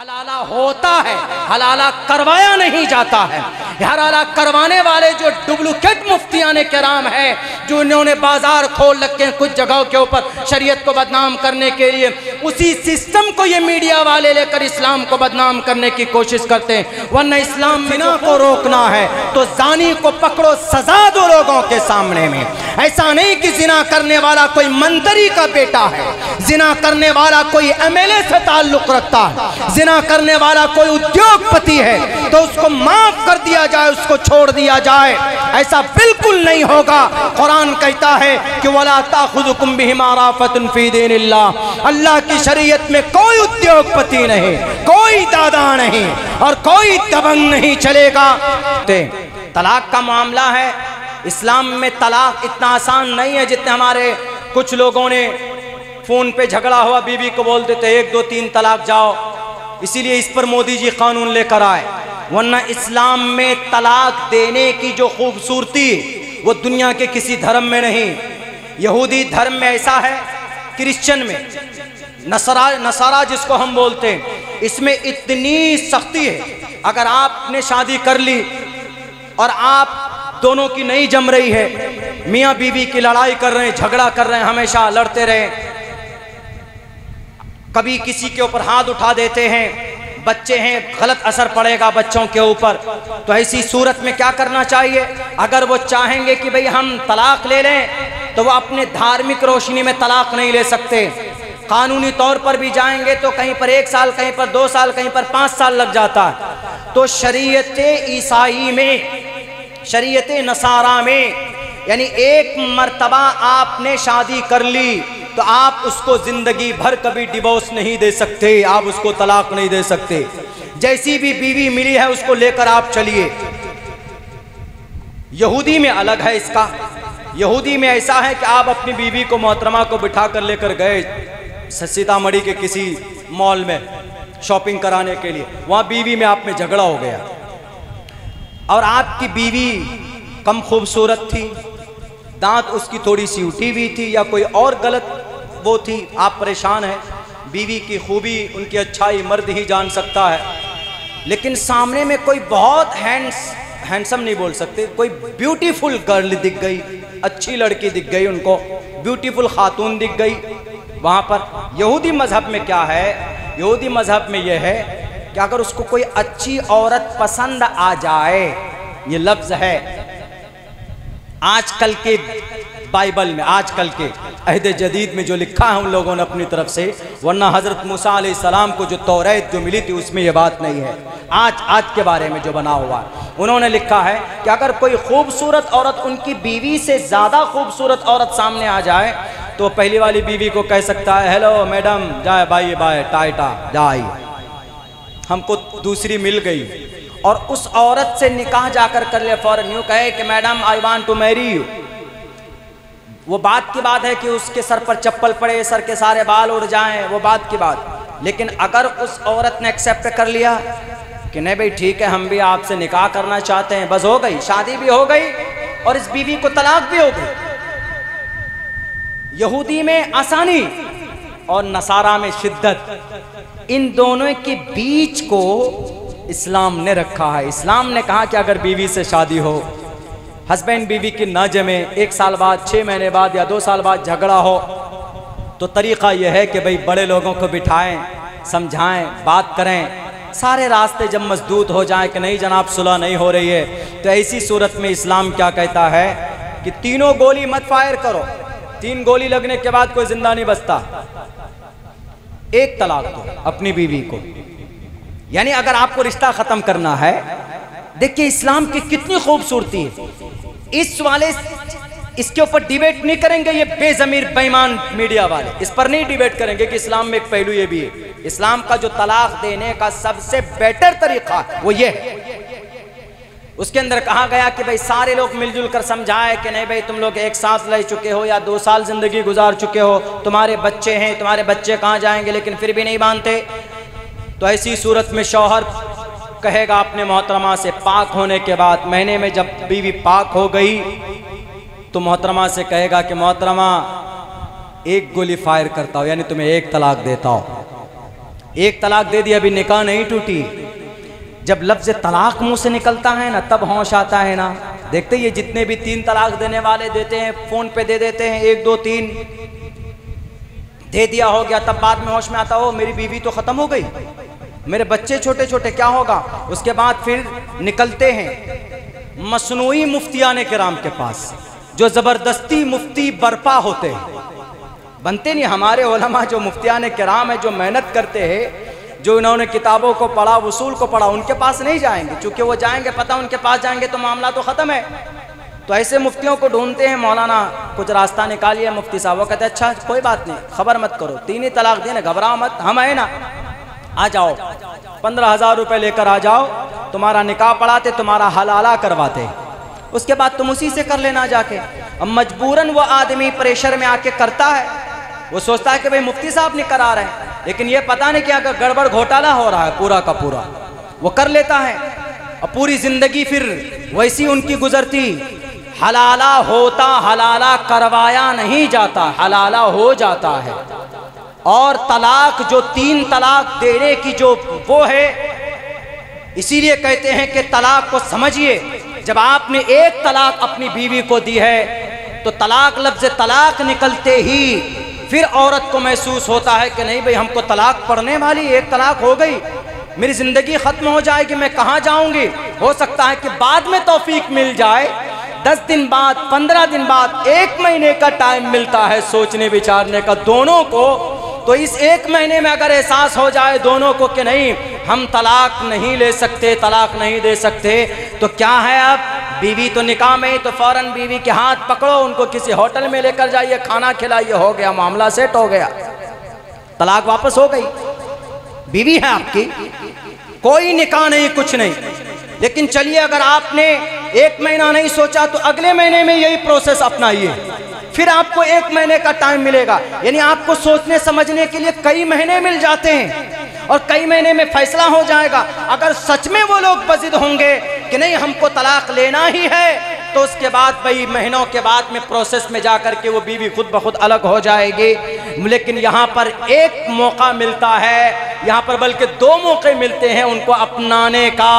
حلالہ ہوتا ہے، حلالہ کروایا نہیں جاتا ہے۔ حلالہ کروانے والے جو ڈپلیکیٹ مفتیان کرام ہیں، جو انہوں نے بازار کھول رکھے ہیں کچھ جگہوں کے اوپر شریعت کو بدنام کرنے کے لیے، اسی سسٹم کو یہ میڈیا والے لے کر اسلام کو بدنام کرنے کی کوشش کرتے ہیں۔ ورنہ اسلام میں زنا کو روکنا ہے تو زانی کو پکڑو، سزا دو لوگوں کے سامنے میں۔ ایسا نہیں کہ زنا کرنے والا کوئی منتری کا بیٹا ہے، زنا کرنے والا کوئی ایم ایل اے سے تعلق رکھتا ہے، زنا کرنے والا کوئی ادیوگ پتی ہے تو اس کو معاف کر دیا جائے، اس کو چھوڑ دیا جائے، ایسا بالکل نہیں ہوگا۔ قرآن کہتا ہے کہ وَلَا تَأْخُذُكُمْ بِهِمَا رَأْفَةٌ فِي دِينِ اللَّهِ، اللہ کی شریعت میں کوئی ادیوگ پتی نہیں، کوئی دادا نہیں اور کوئی دبنگ نہیں چلے گا۔ طلاق کا معاملہ ہے، اسلام میں طلاق اتنا آسان نہیں ہے جتنے ہمارے کچھ لوگوں نے فون پہ جھگڑا ہوا بیوی کو بول دیتے 1 2 3 طلاق جاؤ، اسی لیے اس پر مودی جی قانون لے کر آئے۔ ورنہ اسلام میں طلاق دینے کی جو خوبصورتی وہ دنیا کے کسی دھرم میں نہیں۔ یہودی دھرم میں ایسا ہے، کرسچن میں، نصارہ جس کو ہم بولتے ہیں، اس میں اتنی سختی ہے، اگر آپ نے شادی کر لی اور آپ دونوں کی نہیں جم رہی ہے، میاں بیوی کی لڑائی کر رہے ہیں، جھگڑا کر رہے ہیں، ہمیشہ لڑتے رہے، کبھی کسی کے اوپر ہاتھ اٹھا دیتے ہیں، بچے ہیں، غلط اثر پڑے گا بچوں کے اوپر، تو ایسی صورت میں کیا کرنا چاہیے؟ اگر وہ چاہیں گے کہ بھئی ہم طلاق لے لیں تو وہ اپنے دھارمک روشنی میں طلاق نہیں لے سکتے، قانونی طور پر بھی جائیں گے تو کہیں پر 1 سال، کہیں پر 2 سال، کہیں پر 5 سال لگ جاتا ہے۔ تو شریعت عیسائی میں، شریعت نصارہ میں، یعنی 1 مرتبہ آپ نے شادی کر لی تو آپ اس کو زندگی بھر کبھی ڈیورس نہیں دے سکتے، آپ اس کو طلاق نہیں دے سکتے، جیسی بھی بیوی ملی ہے اس کو لے کر آپ چلیے۔ یہودی میں الگ ہے اس کا، یہودی میں ایسا ہے کہ آپ اپنی بیوی کو محترمہ کو بٹھا کر لے کر گئے سیتامڑھی کے کسی مال میں شاپنگ کرانے کے لیے، وہاں بیوی میں آپ میں جھگڑا ہو گیا اور آپ کی بیوی کم خوبصورت تھی، دانت اس کی تھوڑی سی اٹھی ہوئی تھی یا کوئی اور غلط وہ تھی، آپ پریشان ہیں۔ بیوی کی خوبی، ان کی اچھائی مرد ہی جان سکتا ہے، لیکن سامنے میں کوئی بہت ہینڈسم نہیں بول سکتے، کوئی بیوٹیفل گرل دکھ گئی، اچھی لڑکی دکھ گئی، ان کو بیوٹیفل خاتون دکھ گئی وہاں پر۔ یہودی مذہب میں کیا ہے؟ یہودی مذہب میں یہ ہے کہ اگر اس کو کوئی اچھی عورت پسند آ جائے، یہ لفظ ہے آج کل کے بائبل میں، آج کل کے عہد جدید میں جو لکھا ہے ہم لوگوں نے اپنی طرف سے، ورنہ حضرت موسیٰ علیہ السلام کو جو توریت جو ملی تھی اس میں یہ بات نہیں ہے، آج کے بارے میں جو بنا ہوا ہے انہوں نے لکھا ہے کہ اگر کوئی خوبصورت عورت ان کی بیوی سے زیادہ خوبصورت عورت سامنے آ جائے تو پہلی والی بیوی کو کہہ سکتا ہے ہیلو میڈم، جائے بائے بائے ٹائٹا جائے، ہم کو دوسری مل گئی، اور اس عورت سے نکاح جا کر لے فوراً یوں کہے کہ madam I want to marry you. وہ بات کی بات ہے کہ اس کے سر پر چپل پڑے، سر کے سارے بال اڑ جائیں، وہ بات کی بات، لیکن اگر اس عورت نے ایکسیپٹ کر لیا کہ نہیں بھئی ٹھیک ہے ہم بھی آپ سے نکاح کرنا چاہتے ہیں، بس ہو گئی، شادی بھی ہو گئی اور اس بیوی کو طلاق بھی ہو گئی۔ یہودی میں آسانی اور نصارہ میں شدت، ان دونوں کے بیچ کو اسلام نے رکھا ہے۔ اسلام نے کہا کہ اگر بیوی سے شادی ہو، ہسبینڈ بیوی کی نہ جمے، 1 سال بعد، 6 مہینے بعد یا 2 سال بعد جھگڑا ہو، تو طریقہ یہ ہے کہ بھئی بڑے لوگوں کو بٹھائیں، سمجھائیں، بات کریں، سارے راستے جب مسدود ہو جائیں کہ نہیں جناب صلح نہیں ہو رہی ہے، تو ایسی صورت میں اسلام کیا کہتا ہے کہ تینوں گولی مت فائر کرو، 3 گولی لگنے کے بعد کوئی زندہ نہیں بچتا، 1 طلاق دو اپنی بیوی کو۔ یعنی اگر آپ کو رشتہ ختم کرنا ہے، دیکھیں اسلام کی کتنی خوبصورتی ہے، اس کے اوپر ڈیبیٹ نہیں کریں گے یہ بے ضمیر بے ایمان میڈیا والے، اس پر نہیں ڈیبیٹ کریں گے کہ اسلام میں ایک پہلو یہ بھی ہے، اسلام کا جو طلاق دینے کا سب سے بیٹر طریقہ وہ یہ ہے، اس کے اندر کہا گیا کہ بھئی سارے لوگ مل جل کر سمجھائے کہ نہیں بھئی تم لوگ 1 ساتھ رہ چکے ہو یا 2 سال زندگی گزار چکے ہو، تمہارے بچے ہیں، تمہارے بچے کہاں جائیں گے، لیکن پھر بھی نہیں مانتے، تو ایسی صورت میں شوہر کہے گا اپنے محترمہ سے پاک ہونے کے بعد، مہینے میں جب بیوی پاک ہو گئی تو محترمہ سے کہے گا کہ محترمہ 1 گولی فائر کرتا ہو، یعنی تمہیں 1 طلاق دیتا ہو، ایک طلاق دے دی ابھی نکاح نہیں ٹوٹی، جب لفظ طلاق منہ سے نکلتا ہے نا تب ہوش آتا ہے نا۔ دیکھتے یہ جتنے بھی 3 طلاق دینے والے دیتے ہیں فون پہ دے دیتے ہیں 1 2 3 دے دیا ہو گیا، تب بعد میں ہوش میں آتا ہو میری بیوی تو ختم ہو گئی، میرے بچے چھوٹے چھوٹے کیا ہوگا۔ اس کے بعد پھر نکلتے ہیں مصنوعی مفتیان کرام کے پاس جو زبردستی مفتی برپا ہوتے ہیں، بنتے نہیں۔ ہمارے علماء جو مفتیان کرام ہیں جو محنت کرتے ہیں، جو انہوں نے کتابوں کو پڑھا اصول کو پڑھا، ان کے پاس نہیں جائیں گے، چونکہ وہ جائیں گے پتہ ان کے پاس جائیں گے تو معاملہ تو ختم ہے۔ تو ایسے مفتیوں کو ڈھونڈتے ہیں، مولانا کچھ راستہ نکالیے مفتی صاحب، وہ کہتے ہیں اچھا کوئی بات نہیں خبر مت کرو، 3 ہی طلاق دینے گھبراؤ مت، ہم ہیں نا، آ جاؤ 15,000 روپے لے کر آ جاؤ، تمہارا نکاح پڑھاتے، تمہارا حلالہ کرواتے، اس کے بعد تم اسی سے کر لینا جا کے۔ اب مجبوراً وہ آدمی پریشر میں آ کے کرتا ہے، وہ سوچتا ہے کہ بھئی مفتی صاحب نہیں کرا رہے ہیں، لیکن یہ پتہ نہیں کہ اگر گڑبڑ گھوٹالہ ہو رہا ہے پورا کا پورا، وہ کر لیتا ہے اور پوری زندگی پھر ویسی ان کی گزرتی۔ حلالہ ہوتا، حلالہ کروایا نہیں جاتا، حلالہ ہو جاتا ہے۔ اور طلاق جو 3 طلاق دینے کی جو وہ ہے، اسی لیے کہتے ہیں کہ طلاق کو سمجھیے، جب آپ نے 1 طلاق اپنی بیوی کو دی ہے تو طلاق لفظ طلاق نکلتے ہی پھر عورت کو محسوس ہوتا ہے کہ نہیں بھئی ہم کو طلاق پڑنے والی، 1 طلاق ہو گئی، میری زندگی ختم ہو جائے گی، میں کہاں جاؤں گی۔ ہو سکتا ہے کہ بعد میں توفیق مل جائے، 10 دن بعد، 15 دن بعد، 1 مہینے کا ٹائم ملتا ہے سوچنے بچارنے کا دونوں کو، تو اس 1 مہینے میں اگر احساس ہو جائے دونوں کو کہ نہیں ہم طلاق نہیں لے سکتے، طلاق نہیں دے سکتے، تو کیا ہے اب بیوی تو نکاح میں ہی، تو فوراً بیوی کے ہاتھ پکڑو، ان کو کسی ہوٹل میں لے کر جائیے، کھانا کھلائیے، ہو گیا معاملہ سیٹ ہو گیا، طلاق واپس ہو گئی، بیوی ہے آپ کی، کوئی نکاح نہیں کچھ نہیں۔ لیکن چلیے اگر آپ نے 1 مہینہ نہیں سوچا تو اگلے مہینے میں یہی پروسیس اپنائیے، پھر آپ کو 1 مہینے کا ٹائم ملے گا، یعنی آپ کو سوچنے سمجھنے کے لیے کئی مہینے مل جاتے ہیں اور کئی مہینے میں فیصلہ ہو جائے گا۔ اگر سچ میں وہ لوگ بضد ہوں گے کہ نہیں ہم کو طلاق لینا ہی ہے، تو اس کے بعد بھئی مہینوں کے بعد میں پروسیس میں جا کر کے وہ بیوی خود بخود الگ ہو جائے گی۔ لیکن یہاں پر 1 موقع ملتا ہے، یہاں پر بلکہ 2 موقع ملتے ہیں ان کو اپنانے کا،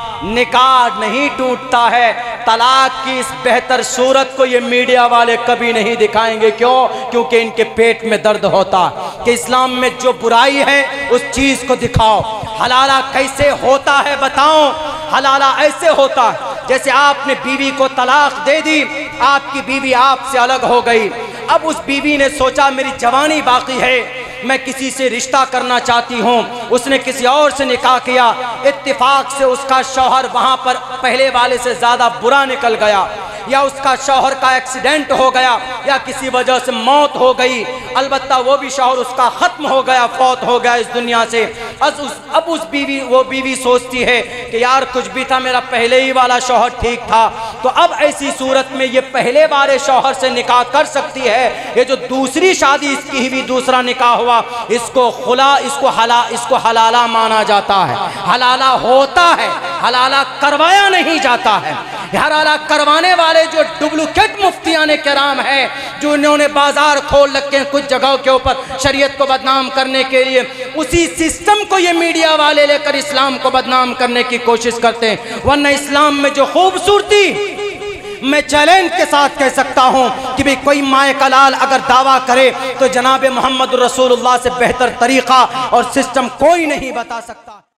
نکاح نہیں ٹوٹتا ہے۔ طلاق کی اس بہتر صورت کو یہ میڈیا والے کبھی نہیں دکھائیں گے، کیوں؟ کیونکہ ان کے پیٹ میں درد ہوتا کہ اسلام میں جو برائی ہے اس چیز کو دکھاؤ۔ حلالہ کیسے ہوتا ہے بتاؤ؟ حلالہ ایسے ہوتا ہے جیسے آپ نے بیوی کو طلاق دے دی، آپ کی بیوی آپ سے الگ ہو گئی، اب اس بیوی نے سوچا میری جوانی باقی ہے، میں کسی سے رشتہ کرنا چاہتی ہوں، اس نے کسی اور سے نکاح کیا، اتفاق سے اس کا شوہر وہاں پر پہلے والے سے زیادہ برا نکل گیا، یا اس کا شوہر کا ایکسیڈنٹ ہو گیا، یا کسی وجہ سے موت ہو گئی، البتہ وہ بھی شوہر اس کا ختم ہو گیا، فوت ہو گیا اس دنیا سے۔ اب وہ بیوی سوچتی ہے کہ یار کچھ بھی تھا، میرا پہلے ہی والا شوہر ٹھیک تھا، تو اب ایسی صورت میں یہ پہلے والے شوہر سے نکاح کر سکتی ہے، یہ جو دوسری شادی اس کی ہوئی دوسرا نکاح ہوا، اس کو خلا، اس کو حلالہ مانا جاتا ہے، حلالہ ہوتا ہے، حلالہ کروایا نہیں جاتا ہے۔ حلالہ کروانے والے جو ڈپلیکیٹ مفتیان کرام ہیں، جو انہوں نے بازار کھول رکھے ہیں کچھ جگہوں کے اوپر شریعت کو بدنام کرنے کے لیے، اسی سسٹم کو یہ میڈیا والے لے کر اسلام کو بدنام کرنے کی کوشش کرتے ہیں۔ ورنہ اسلام میں جو خوبصورتی، میں چیلنج کے ساتھ کہہ سکتا ہوں کہ بھی کوئی مائے کلال اگر دعویٰ کرے تو جناب محمد رسول اللہ سے بہتر طریقہ اور سسٹم کوئی نہیں بتا سکتا۔